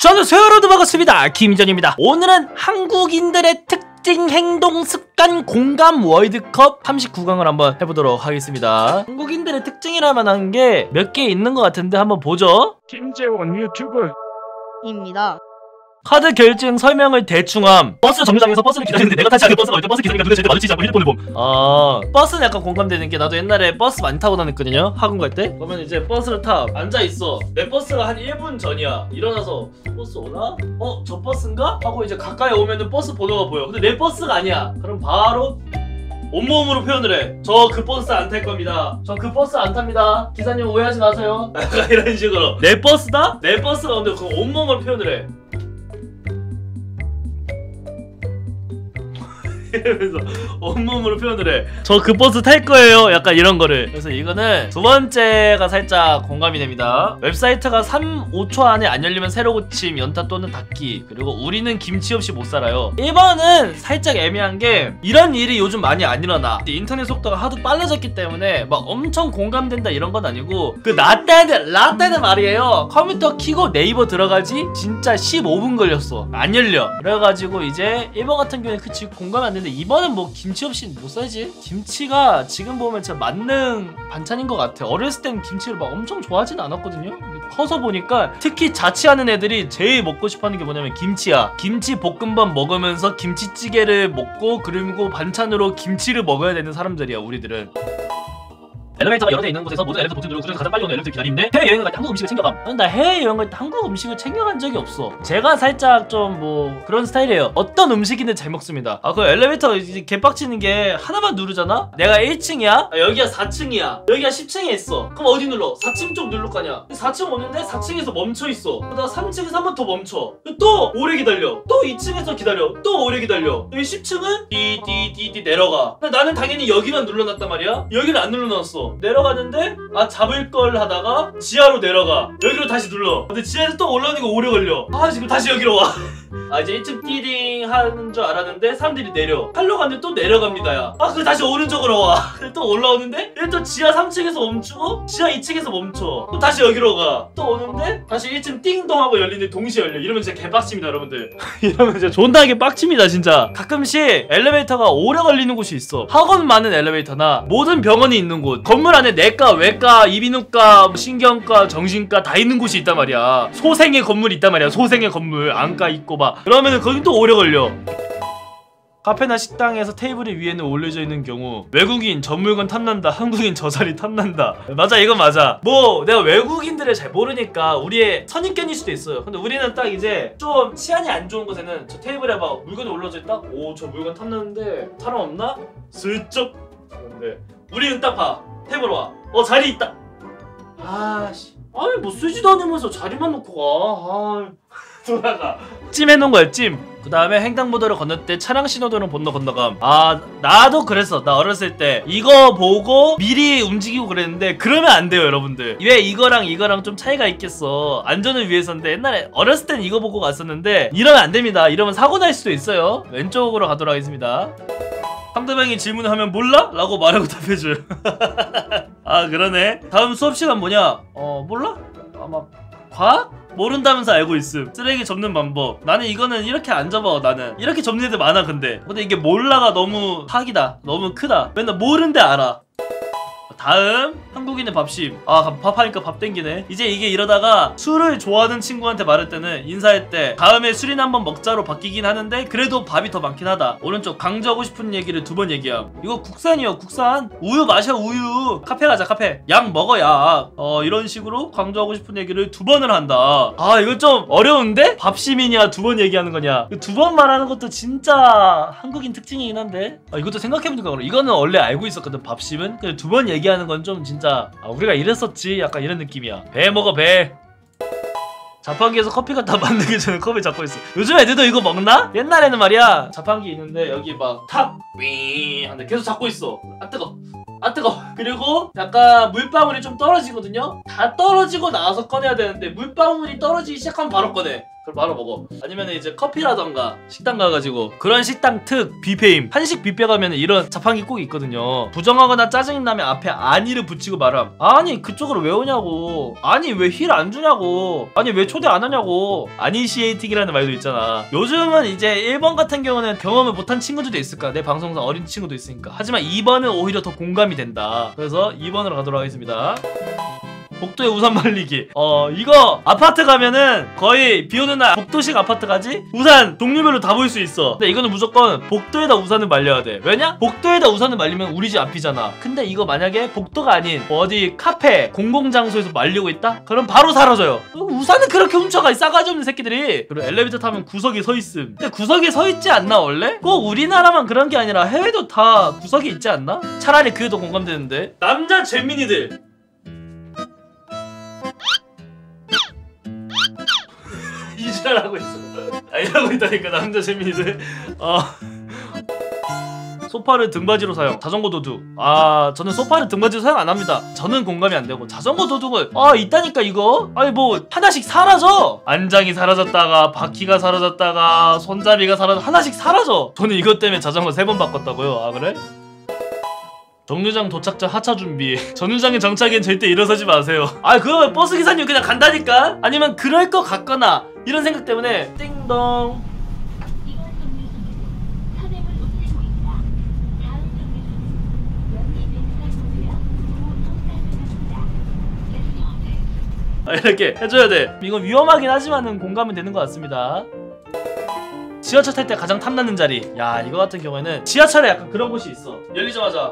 저는 여러분 반갑습니다. 김희전입니다. 오늘은 한국인들의 특징, 행동, 습관, 공감 월드컵 39강을 한번 해보도록 하겠습니다. 한국인들의 특징이라면 한 게 몇 개 있는 것 같은데 한번 보죠. 김재원 입니다. 카드 결제응 설명을 대충함. 버스 정류장에서 버스를 기다리는데 내가 타지 않은 버스가 올 때 버스 기사님과 눈에 절대 마주치지 않고 휴대폰을 봄. 버스는 약간 공감되는 게 나도 옛날에 버스 많이 타고 다녔거든요. 학원 갈 때. 그러면 이제 버스를 타. 앉아있어. 내 버스가 한 1분 전이야. 일어나서 버스 오나? 저 버스인가? 하고 이제 가까이 오면은 버스 번호가 보여. 근데 내 버스가 아니야. 그럼 바로 온몸으로 표현을 해. 저 그 버스 안 탈 겁니다. 저 그 버스 안 탑니다. 기사님 오해하지 마세요. 약간 이런 식으로. 내 버스다? 내 버스가 근데 그 온몸으로 표현을 해. 이러면서 온몸으로 표현을 해. 저 그 버스 탈 거예요. 약간 이런 거를. 그래서 이거는 두 번째가 살짝 공감이 됩니다. 웹사이트가 5초 안에 안 열리면 새로 고침, 연타 또는 닫기. 그리고 우리는 김치 없이 못 살아요. 1번은 살짝 애매한 게 이런 일이 요즘 많이 안 일어나. 인터넷 속도가 하도 빨라졌기 때문에 막 엄청 공감된다 이런 건 아니고 그 라떼는 말이에요. 컴퓨터 키고 네이버 들어가지 진짜 15분 걸렸어. 안 열려. 그래가지고 이제 1번 같은 경우에 그치 공감이 안 되는데 2번은 뭐 김치 없이 못 살지? 김치가 지금 보면 진짜 만능 반찬인 것 같아. 어렸을 땐 김치를 막 엄청 좋아하진 않았거든요. 근데 커서 보니까 특히 자취하는 애들이 제일 먹고 싶어하는 게 뭐냐면 김치야. 김치 볶음밥 먹으면서 김치찌개를 먹고 그리고 반찬으로 김치를 먹어야 되는 사람들이야 우리들은. 엘리베이터가 여러 대 있는 곳에서 모든 엘리베이터 버튼 누르고 그중에서 가장 빨리 오는 엘리베이터 기다리는데 해외여행을 갈 때 한국 음식을 챙겨감. 나 해외여행 갈 때 한국 음식을 챙겨간 적이 없어. 제가 살짝 좀 뭐 그런 스타일이에요. 어떤 음식이든 잘 먹습니다. 그 엘리베이터 이제 개빡치는 게 하나만 누르잖아? 내가 1층이야? 여기가 4층이야. 여기가 10층에 있어. 그럼 어디 눌러? 4층 쪽 누를 거 아니야. 4층 오는데 4층에서 멈춰있어. 그러다가 3층에서 한 번 더 멈춰. 또 오래 기다려. 또 2층에서 기다려. 또 오래 기다려. 여기 10층은 띠띠띠띠 내려가. 근데 나는 당연히 여기만 눌러놨단 말이야. 여기를 안 눌러놨어. 내려가는데 잡을 걸 하다가 지하로 내려가. 여기로 다시 눌러. 근데 지하에서 또 올라오니까 오래 걸려. 지금 다시 여기로 와. 이제 1층 띠딩 하는 줄 알았는데 사람들이 내려. 팔로 갔는데 또 내려갑니다. 그 다시 오른쪽으로 와. 또 올라오는데 또 지하 3층에서 멈추고 지하 2층에서 멈춰. 또 다시 여기로 가. 또 오는데 다시 1층 띵동 하고 열리는데 동시에 열려. 이러면 진짜 개빡칩니다 여러분들. 이러면 진짜 존나게 빡칩니다 진짜. 가끔씩 엘리베이터가 오래 걸리는 곳이 있어. 학원 많은 엘리베이터나 모든 병원이 있는 곳, 건물 안에 내과, 외과, 이비인후과, 신경과, 정신과 다 있는 곳이 있단 말이야. 소생의 건물이 있단 말이야. 소생의 건물. 안과 있고 막. 그러면은 거긴 또 오래 걸려. 카페나 식당에서 테이블 위에는 올려져 있는 경우 외국인 저 물건 탐난다, 한국인 저 자리 탐난다. 맞아, 이건 맞아. 뭐 내가 외국인들을 잘 모르니까 우리의 선입견일 수도 있어요. 근데 우리는 딱 이제 좀 치안이 안 좋은 곳에는 저 테이블에 막 물건이 올려져 있다? 저 물건 탐나는데 사람 없나? 슬쩍. 근데 우리는 딱 봐. 테이블 와. 자리 있다. 뭐 쓰지도 않으면서 자리만 놓고 가. 돌아가. 찜 해놓은 거야, 찜. 그 다음에 횡단보도를 건널 때 차량 신호등을 건너감. 나도 그랬어. 나 어렸을 때 이거 보고 미리 움직이고 그랬는데 그러면 안 돼요 여러분들. 왜 이거랑 좀 차이가 있겠어. 안전을 위해서인데 옛날에 어렸을 땐 이거 보고 갔었는데 이러면 안 됩니다. 이러면 사고 날 수도 있어요. 왼쪽으로 가도록 하겠습니다. 상대방이 질문을 하면 몰라? 라고 말하고 답해줘요. 그러네. 다음 수업시간 뭐냐? 몰라? 아마 과학? 모른다면서 알고 있음. 쓰레기 접는 방법. 나는 이거는 이렇게 안 접어. 나는 이렇게 접는 애들 많아. 근데 이게 몰라가 너무 사기다. 너무 크다. 맨날 모른데 알아. 다음 한국인의 밥심. 밥하니까 밥 땡기네. 이제 이게 이러다가 술을 좋아하는 친구한테 말할 때는 인사할 때 다음에 술이나 한번 먹자로 바뀌긴 하는데 그래도 밥이 더 많긴 하다. 오른쪽 강조하고 싶은 얘기를 2번 얘기함. 이거 국산이요. 국산. 우유 마셔. 우유. 카페 가자. 카페. 약 먹어. 약. 이런 식으로 강조하고 싶은 얘기를 2번을 한다. 이거 좀 어려운데? 밥심이냐 2번 얘기하는 거냐. 2번 말하는 것도 진짜 한국인 특징이긴 한데 이것도 생각해보니까 그래. 이거는 원래 알고 있었거든. 밥심은. 근데 2번 얘기하는 건 좀 진짜 우리가 이랬었지 약간 이런 느낌이야. 배 먹어 배. 자판기에서 커피 갖다 만들기 전에 컵을 잡고 있어. 요즘 애들도 이거 먹나? 옛날에는 말이야 자판기 있는데 여기 막 탑 윙 하는데 계속 잡고 있어. 뜨거. 그리고 약간 물방울이 좀 떨어지거든요. 다 떨어지고 나서 꺼내야 되는데 물방울이 떨어지기 시작하면 바로 꺼내. 그럼 바로 먹어. 아니면 이제 커피라던가 식당 가가지고 그런 식당 특 뷔페임 한식 뷔페 가면 이런 자판기 꼭 있거든요. 부정하거나 짜증이 나면 앞에 아니를 붙이고 말함. 아니 그쪽으로 왜 오냐고. 아니 왜 힐 안 주냐고. 아니 왜 초대 안 하냐고. 아니시에이팅이라는 말도 있잖아. 요즘은 이제 1번 같은 경우는 경험을 못한 친구들도 있을 거야. 내 방송상 어린 친구도 있으니까. 하지만 2번은 오히려 더 공감이 된다. 그래서 2번으로 가도록 하겠습니다. 복도에 우산 말리기. 이거 아파트 가면은 거의 비 오는 날 복도식 아파트 가지? 우산 종류별로 다 볼 수 있어. 근데 이거는 무조건 복도에다 우산을 말려야 돼. 왜냐? 복도에다 우산을 말리면 우리 집 앞이잖아. 근데 이거 만약에 복도가 아닌 어디 카페 공공장소에서 말리고 있다? 그럼 바로 사라져요. 우산은 그렇게 훔쳐가 이 싸가지 없는 새끼들이. 그리고 엘리베이터 타면 구석에 서 있음. 근데 구석에 서 있지 않나 원래? 꼭 우리나라만 그런 게 아니라 해외도 다 구석에 있지 않나? 차라리 그게 더 공감되는데. 남자 잼민이들 이지랄하고 있어. 이러고 있다니까 남자 재민이들. 소파를 등받이로 사용. 자전거 도둑. 저는 소파를 등받이로 사용 안 합니다. 저는 공감이 안 되고 자전거 도둑을 있다니까 이거. 아니 뭐 하나씩 사라져. 안장이 사라졌다가 바퀴가 사라졌다가 손잡이가 하나씩 사라져. 저는 이것 때문에 자전거 3번 바꿨다고요. 아 그래? 정류장 도착자 하차 준비. 정류장에 정차기엔 절대 일어서지 마세요. 그거 버스 기사님 그냥 간다니까? 아니면 그럴 것 같거나 이런 생각 때문에 띵동. 이렇게 해줘야 돼. 이건 위험하긴 하지만은 공감은 되는 것 같습니다. 지하철 탈 때 가장 탐나는 자리. 야 이거 같은 경우에는 지하철에 약간 그런 곳이 있어. 열리자마자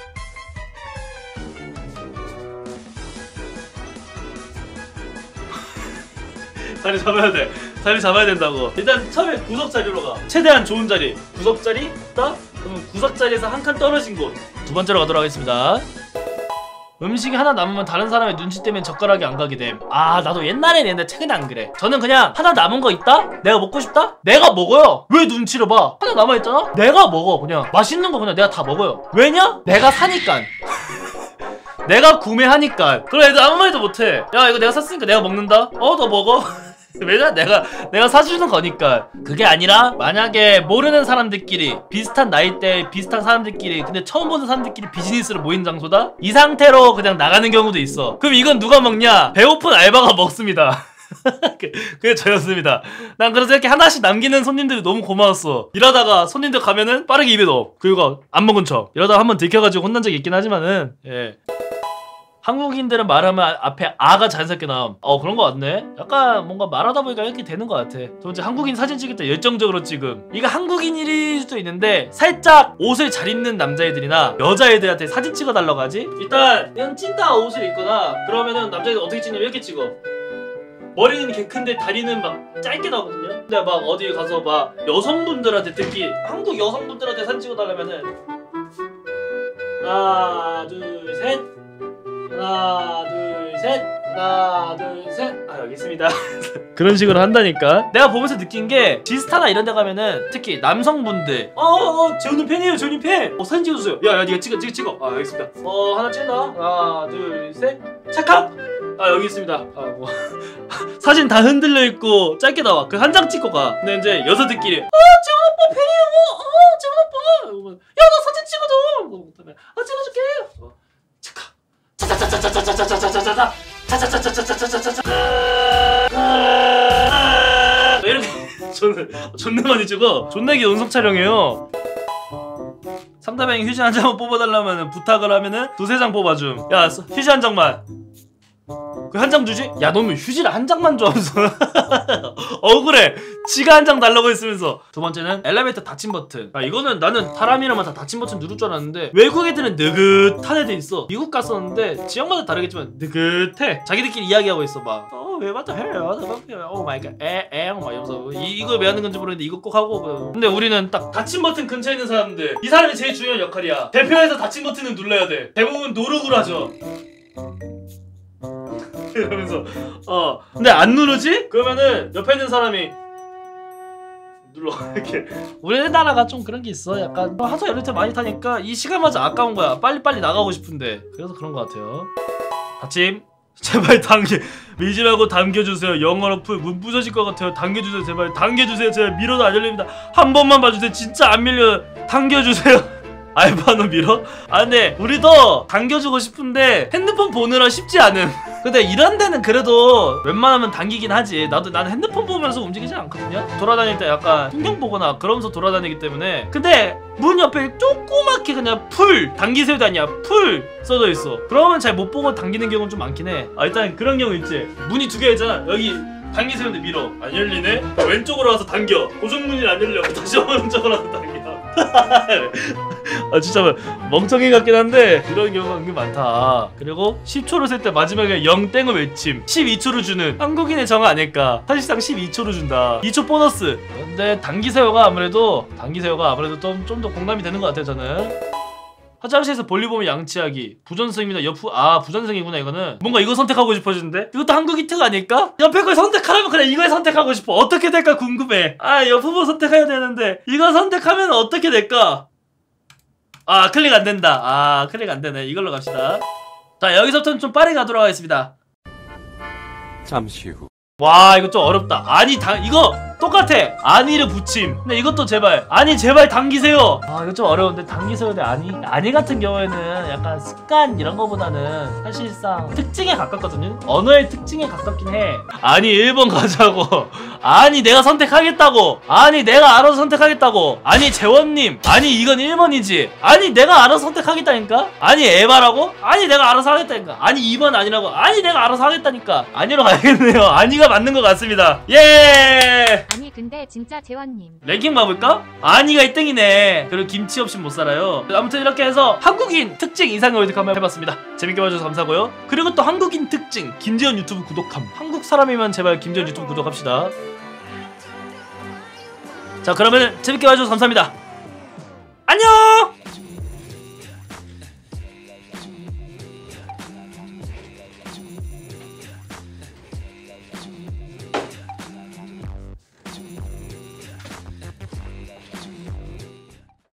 자리 잡아야 돼. 자리 잡아야 된다고. 일단 처음에 구석 자리로 가. 최대한 좋은 자리. 구석 자리 있다? 그러면 구석 자리에서 한 칸 떨어진 곳. 두 번째로 가도록 하겠습니다. 음식이 하나 남으면 다른 사람의 눈치 때문에 젓가락이 안 가게 됨. 나도 옛날엔 했는데 최근에 안 그래. 저는 그냥 하나 남은 거 있다? 내가 먹고 싶다? 내가 먹어요. 왜 눈치를 봐? 하나 남아있잖아? 내가 먹어. 그냥 맛있는 거 그냥 내가 다 먹어요. 왜냐? 내가 사니까. 내가 구매하니까. 그럼 애들 아무 말도 못해. 야 이거 내가 샀으니까 내가 먹는다? 너 먹어. 왜냐? 내가 사주는 거니까. 그게 아니라 만약에 모르는 사람들끼리 비슷한 나이대 비슷한 사람들끼리 근데 처음 보는 사람들끼리 비즈니스로 모인 장소다? 이 상태로 그냥 나가는 경우도 있어. 그럼 이건 누가 먹냐? 배고픈 알바가 먹습니다. 그게 저였습니다. 난 그래서 이렇게 하나씩 남기는 손님들이 너무 고마웠어. 일하다가 손님들 가면은 빠르게 입에 넣어. 그리고 안 먹은 척. 이러다가 한번 들켜가지고 혼난 적이 있긴 하지만은 한국인들은 말하면 앞에 아가 자연스럽게 나옴. 그런 거 같네. 약간 뭔가 말하다 보니까 이렇게 되는 것 같아. 두 번째, 한국인 사진 찍을 때 열정적으로 찍음. 이거 한국인일 수도 있는데 살짝 옷을 잘 입는 남자애들이나 여자애들한테 사진 찍어달라고 하지? 일단 그냥 찐따 옷을 입거나 그러면은 남자애들 어떻게 찍냐면 이렇게 찍어. 머리는 개 큰데 다리는 막 짧게 나오거든요. 근데 막 어디 가서 막 여성분들한테 특히 한국 여성분들한테 사진 찍어달라면은 하나 둘 셋 하나 둘 셋 하나 둘 셋 여기 있습니다. 그런 식으로 한다니까. 내가 보면서 느낀 게 지스타나 이런 데 가면은 특히 남성분들 재훈님 팬이에요. 재훈님 팬. 사진 찍어주세요. 야 니가 찍어. 알겠습니다. 하나 찍는다. 하나 둘 셋 찰칵. 여기 있습니다. 사진 다 흔들려 있고 짧게 나와. 그 한 장 찍고 가. 근데 이제 여자들끼리 재훈 오빠 팬이에요. 재훈 오빠. 야 나 사진 찍어줘. 못하면 찍어줄게. 찰칵. 차차차차차차차차차차차차 이렇게 존나 많이 찍어. 존나 게 연속 촬영해요. 상대방이 휴지 한 장만 뽑아달라면 부탁을 하면은 2-3장 뽑아줌. 야 휴지 한 장만. 그 한 장 주지? 야 너는 휴지를 한 장만 줘 하면서 억울해. 지가 한 장 달라고 했으면서. 두 번째는 엘리베이터 닫힌 버튼. 이거는 나는 사람이라면 다 닫힌 버튼 누를 줄 알았는데 외국 애들은 느긋한 애들 있어. 미국 갔었는데 지역마다 다르겠지만 느긋해. 자기들끼리 이야기하고 있어. 막 왜 맞다 해. 오 마이 갓 막 이러면서 이거 왜 하는 건지 모르겠는데 이거 꼭 하고. 근데 우리는 딱 닫힌 버튼 근처에 있는 사람들, 이 사람이 제일 중요한 역할이야. 대표에서 닫힌 버튼을 눌러야 돼. 대부분 노력을 하죠. 이러면서 근데 안 누르지? 그러면은 옆에 있는 사람이 눌러. 이렇게. 우리나라가 좀 그런 게 있어. 약간 하도 엘리베이터 많이 타니까 이 시간마저 아까운 거야. 빨리빨리 나가고 싶은데. 그래서 그런 거 같아요. 닫힘. 제발 밀지 말고 당겨주세요. 영어로 문 부서질 것 같아요. 당겨주세요. 제발 당겨주세요. 제발 밀어도 안 열립니다. 한 번만 봐주세요. 진짜 안 밀려요. 당겨주세요. 알바노 밀어? 아 근데 우리도 당겨주고 싶은데 핸드폰 보느라 쉽지 않음. 근데 이런 데는 그래도 웬만하면 당기긴 하지. 나는 핸드폰 보면서 움직이지 않거든요. 돌아다닐 때 약간 풍경 보거나 그러면서 돌아다니기 때문에. 근데 문 옆에 조그맣게 그냥 풀 당기세요도 아니야 풀 써져 있어. 그러면 잘 못 보고 당기는 경우는 좀 많긴 해. 아 일단 그런 경우 있지. 문이 두 개잖아. 여기 당기세요인데 밀어 안 열리네? 왼쪽으로 와서 당겨. 고정문이 안 열려. 다시 오른쪽으로 와서 당겨. 아 진짜 멍청이 같긴 한데 이런 경우가 은근 많다. 그리고 10초를 쓸 때 마지막에 0땡을 외침 12초를 주는 한국인의 정화 아닐까. 사실상 12초를 준다. 2초 보너스. 근데 당기세요가 아무래도 좀 더 공감이 되는 것 같아요 저는. 화장실에서 볼일 보면 양치하기. 부전승입니다. 부전승이구나 이거는. 뭔가 이거 선택하고 싶어지는데? 이것도 한국 히트가 아닐까? 옆에 걸 선택하라면 그냥 이걸 선택하고 싶어. 어떻게 될까 궁금해. 옆 후보 선택해야 되는데 이거 선택하면 어떻게 될까? 클릭 안 된다. 클릭 안 되네. 이걸로 갑시다. 자 여기서부터는 좀 빠르게 가도록 하겠습니다. 잠시 후. 와 이거 좀 어렵다. 이거 똑같아. 아니를 붙임. 근데 이것도 제발 당기세요. 이거 좀 어려운데 당기세요 대 아니 같은 경우에는 약간 습관 이런 거보다는 사실상 특징에 가깝거든요. 언어의 특징에 가깝긴 해. 아니 1번 가자고. 아니 내가 선택하겠다고. 아니 내가 알아서 선택하겠다고. 아니 재원님 아니 이건 1번이지. 아니 내가 알아서 선택하겠다니까. 아니 에바라고? 아니 내가 알아서 하겠다니까. 아니 2번 아니라고. 아니 내가 알아서 하겠다니까. 아니로 가야겠네요. 아니가 맞는 것 같습니다. 예. 아니 근데 진짜 재원님 랭킹 봐볼까? 아니가 1등이네. 그리고 김치 없이 못 살아요. 아무튼 이렇게 해서 한국인 특징 이상의 월드컵 한번 해봤습니다. 재밌게 봐주셔서 감사하고요. 그리고 또 한국인 특징 김재현 유튜브 구독함. 한국 사람이면 제발 김재현 유튜브 구독합시다. 자 그러면 재밌게 봐주셔서 감사합니다. 안녕.